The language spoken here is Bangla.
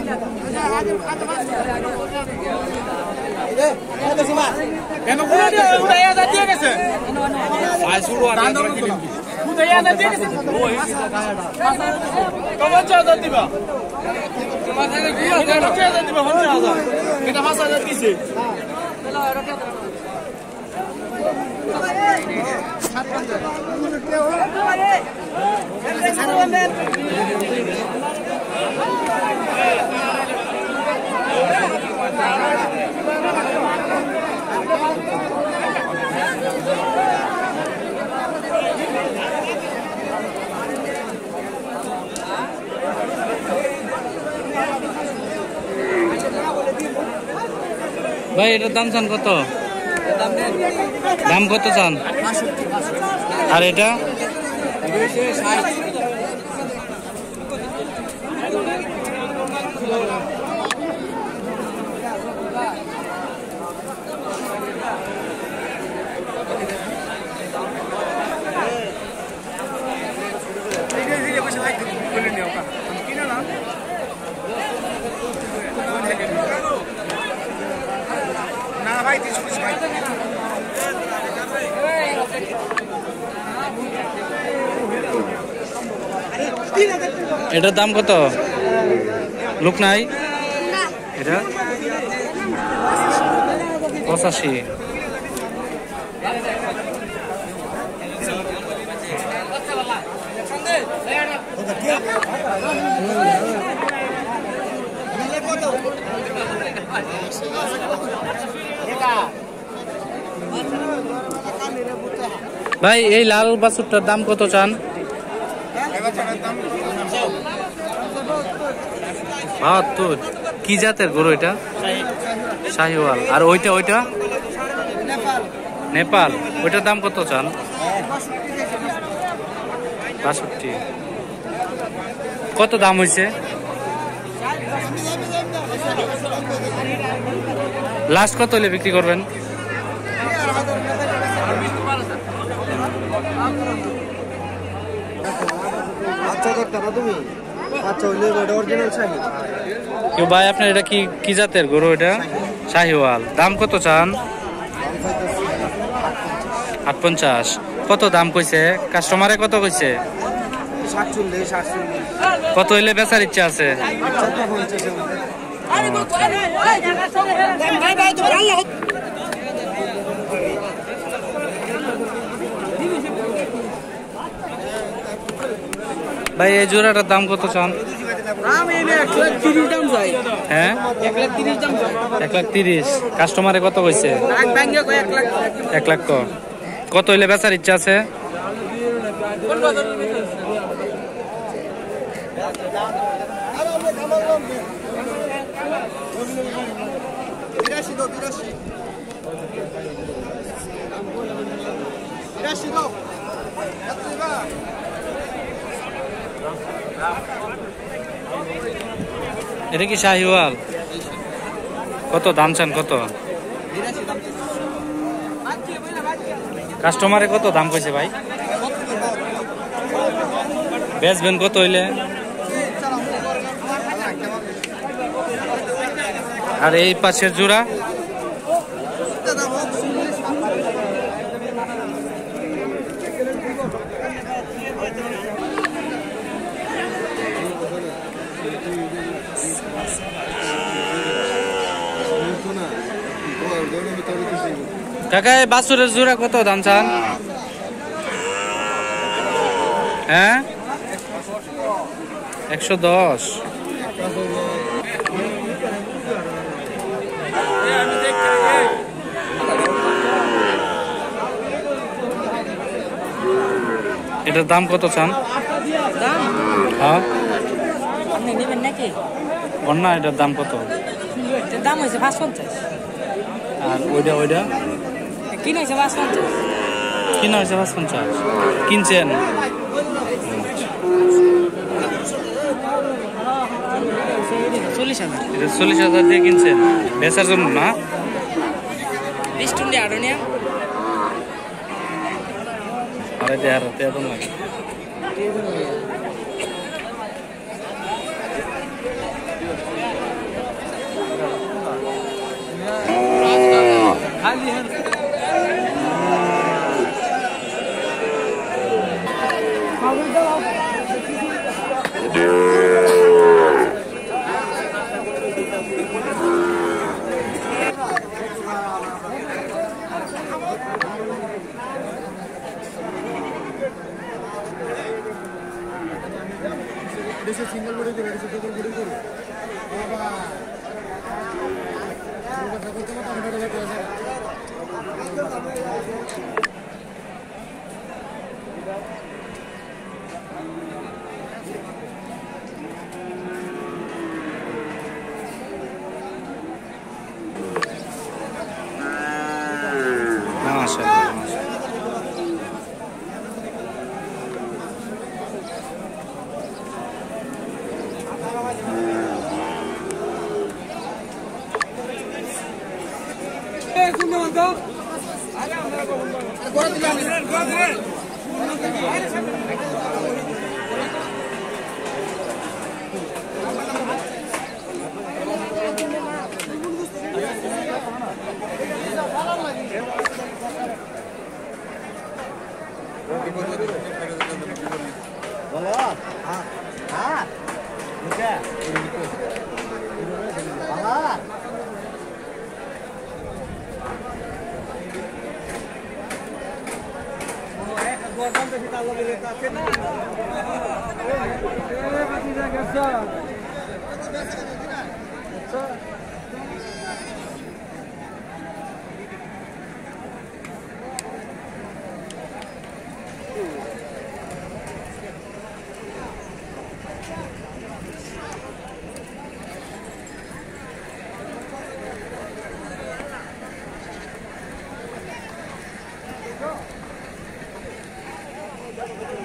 ভাই এটার দাম চান কত? দাম কত চান? আর এটা এটার দাম কত? লোক নাই এটা 85। ভাই এই লাল বাছুরটার দাম কত চান? 72। কি জাতের গরু এটা? শাহিওয়াল। আর ওইটা ওইটা নেপাল। ওইটার দাম কত চান? 62। কত দাম হয়েছে? লাস্ট কত হলে বিক্রি করবেন? কেউ ভাই আপনার এটা কি জাতের গরু? এটা শাহিওয়াল। দাম কত চান? 58। কত দাম কইছে? কাস্টমারে কত কইছে? 47। কত হইলে বেচার ইচ্ছা আছে? ভাই এই জোড়াটার দাম কত চান? হ্যাঁ 1,30,000। কাস্টমারে কত কইছে? 1 লাখ। কত হইলে বেচার ইচ্ছা আছে? এটা কি শাহিওয়াল? কত দাম চান? কত কাস্টমারে কত দাম কইছে ভাই? বেচবেন কত হইলে? আর এই পাশের জোড়া? কাকা এই বাছুরের জোড়া কত দাম চান? হ্যাঁ 110। এটার দাম কত চান? হ্যাঁ আপনি নেবেন নাকি? না এটার দাম কত? এটার দাম হয়েছে 550। আর ওইটা ওইটা কিনা হয়েছে 550। কিনা হয়েছে 550। কিনছেন? 40,000। এটা 40,000 দিয়ে কিনছেন বেচার জন্য না? 20 টুন্ডি আরো নিয়া আরে দেয়ার তে তো লাগে। Go.